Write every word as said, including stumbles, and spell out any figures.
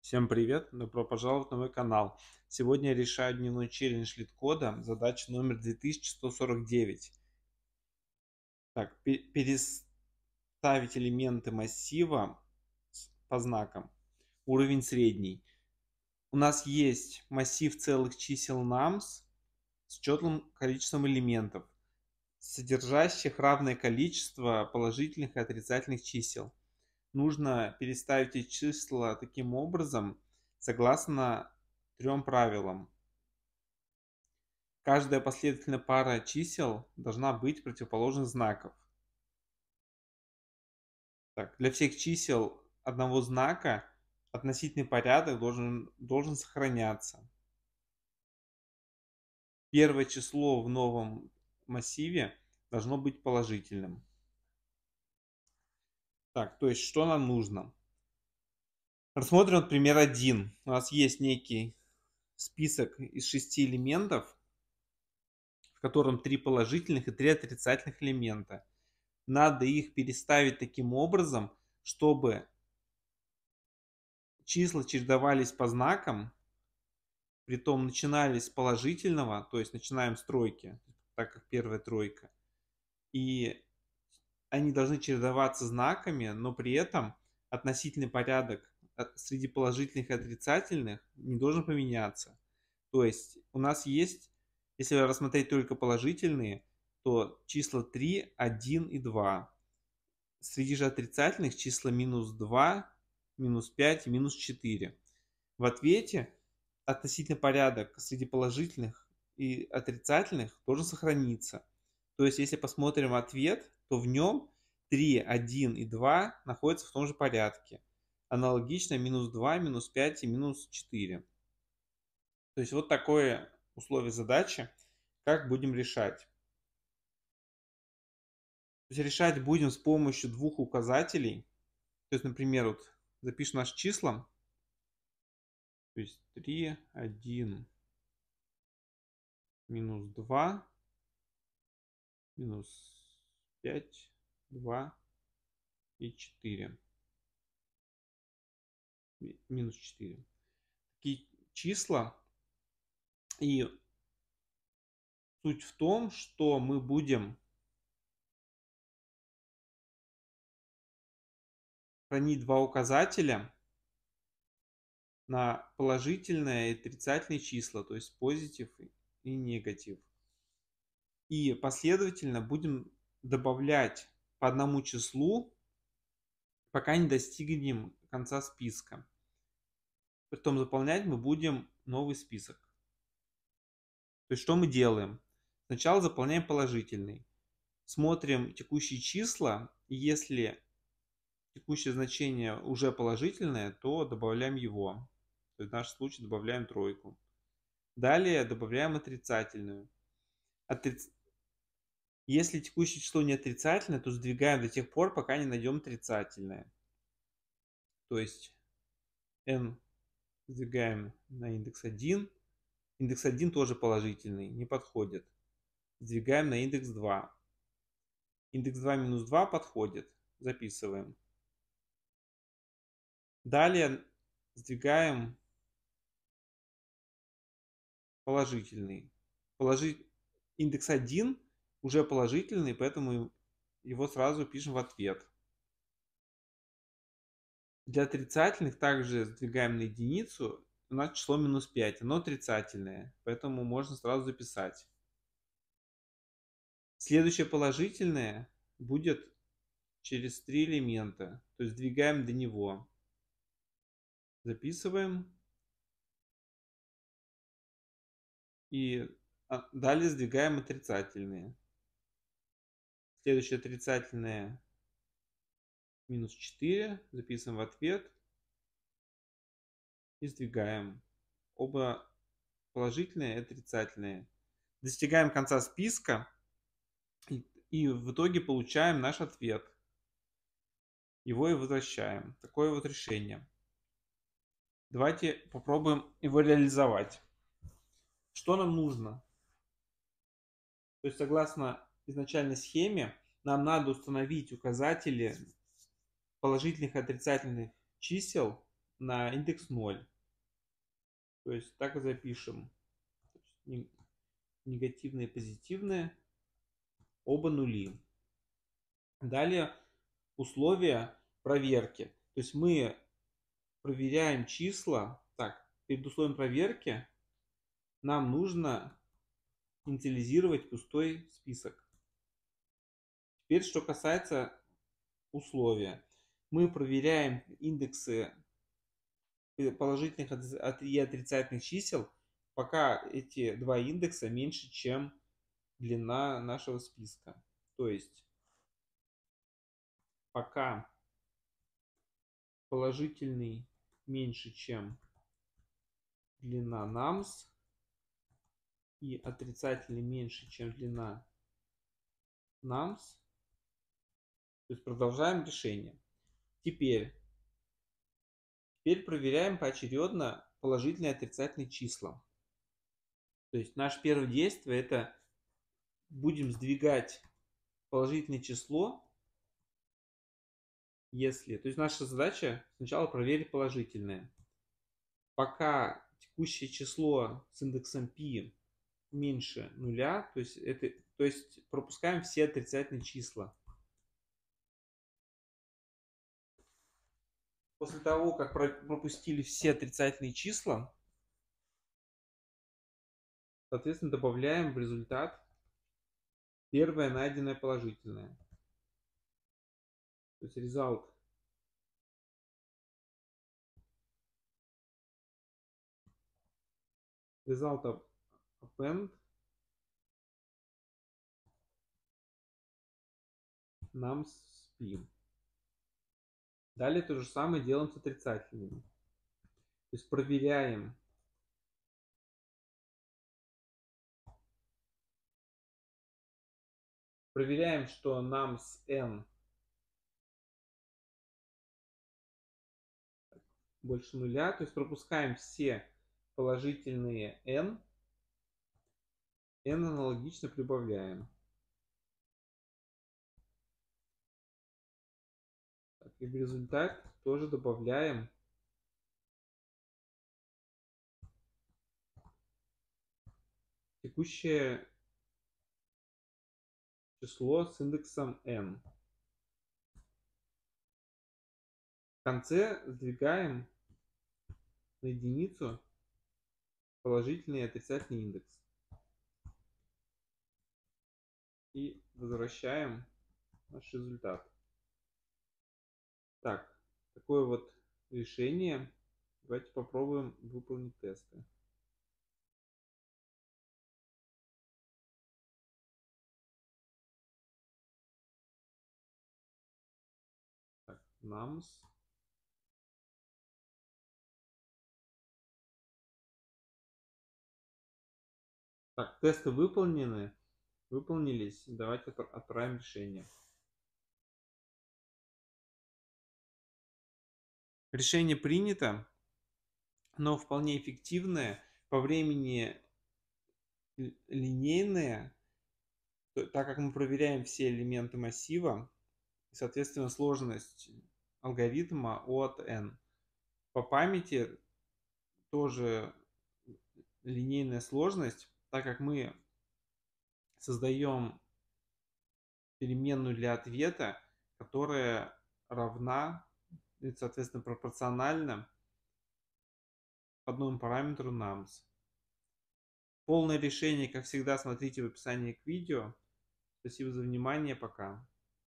Всем привет! Добро пожаловать на мой канал. Сегодня я решаю дневной челлендж LeetCode, задача номер две тысячи сто сорок девять. Так, пе- переставить элементы массива с- по знакам. Уровень средний. У нас есть массив целых чисел nums с четным количеством элементов, содержащих равное количество положительных и отрицательных чисел. Нужно переставить эти числа таким образом, согласно трем правилам. Каждая последовательная пара чисел должна быть противоположных знаков. Так, для всех чисел одного знака относительный порядок должен, должен сохраняться. Первое число в новом массиве должно быть положительным. Так, то есть что нам нужно? Рассмотрим вот пример один. У нас есть некий список из шести элементов, в котором три положительных и три отрицательных элемента. Надо их переставить таким образом, чтобы числа чередовались по знакам, притом начинались с положительного, то есть начинаем с тройки, так как первая тройка. И они должны чередоваться знаками, но при этом относительный порядок среди положительных и отрицательных не должен поменяться. То есть у нас есть, если рассмотреть только положительные, то числа три, один и два. Среди же отрицательных числа минус два, минус пять и минус четыре. В ответе относительный порядок среди положительных и отрицательных должен сохраниться. То есть, если посмотрим ответ, то в нем три, один и два находятся в том же порядке. Аналогично минус два, минус пять и минус четыре. То есть, вот такое условие задачи. Как будем решать? То есть, решать будем с помощью двух указателей. То есть, например, вот запишем наши числа. То есть три, один, минус два, минус пять, два и четыре. Минус четыре. Такие числа. И суть в том, что мы будем хранить два указателя на положительные и отрицательные числа, то есть позитив и негатив. И последовательно будем добавлять по одному числу, пока не достигнем конца списка. Притом заполнять мы будем новый список. То есть что мы делаем? Сначала заполняем положительный. Смотрим текущие числа, и если текущее значение уже положительное, то добавляем его. То есть в нашем случае добавляем тройку. Далее добавляем отрицательную. Отриц... Если текущее число не отрицательное, то сдвигаем до тех пор, пока не найдем отрицательное. То есть n сдвигаем на индекс один. Индекс один тоже положительный, не подходит. Сдвигаем на индекс два. Индекс два минус два подходит. Записываем. Далее сдвигаем положительный. Положи... Индекс один уже положительный, поэтому его сразу пишем в ответ. Для отрицательных также сдвигаем на единицу. У нас число минус пять, оно отрицательное, поэтому можно сразу записать. Следующее положительное будет через три элемента, то есть сдвигаем до него. Записываем. И далее сдвигаем отрицательные. Следующее отрицательное минус четыре. Записываем в ответ. И сдвигаем. Оба положительные и отрицательные. Достигаем конца списка. И, и в итоге получаем наш ответ. Его и возвращаем. Такое вот решение. Давайте попробуем его реализовать. Что нам нужно? То есть, согласно изначальной схеме, нам надо установить указатели положительных и отрицательных чисел на индекс ноль. То есть так и запишем. Негативные и позитивные, оба нули. Далее условия проверки. То есть мы проверяем числа. Так, перед условием проверки нам нужно инициализировать пустой список. Теперь, что касается условия. Мы проверяем индексы положительных и отрицательных чисел, пока эти два индекса меньше, чем длина нашего списка. То есть пока положительный меньше, чем длина nums, и отрицательный меньше, чем длина nums, то есть продолжаем решение. Теперь, теперь проверяем поочередно положительные и отрицательные числа. То есть наше первое действие — это будем сдвигать положительное число, если... То есть наша задача сначала проверить положительное. Пока текущее число с индексом π меньше нуля, то есть, это, то есть пропускаем все отрицательные числа. После того, как пропустили все отрицательные числа, соответственно, добавляем в результат первое найденное положительное. То есть result result of append nums p. Далее то же самое делаем с отрицательными. То есть проверяем проверяем, что nums n больше нуля, то есть пропускаем все положительные n, n аналогично прибавляем. Так, и в результат тоже добавляем текущее число с индексом n. В конце сдвигаем на единицу положительный и отрицательный индекс. И возвращаем наш результат. Так, такое вот решение. Давайте попробуем выполнить тесты. Так, nums. Так, тесты выполнены. Выполнились. Давайте отправим решение. Решение принято, но вполне эффективное, по времени линейное, так как мы проверяем все элементы массива, соответственно, сложность алгоритма от n. По памяти тоже линейная сложность, так как мы создаем переменную для ответа, которая равна, соответственно, пропорциональна одному параметру nums. Полное решение, как всегда, смотрите в описании к видео. Спасибо за внимание. Пока.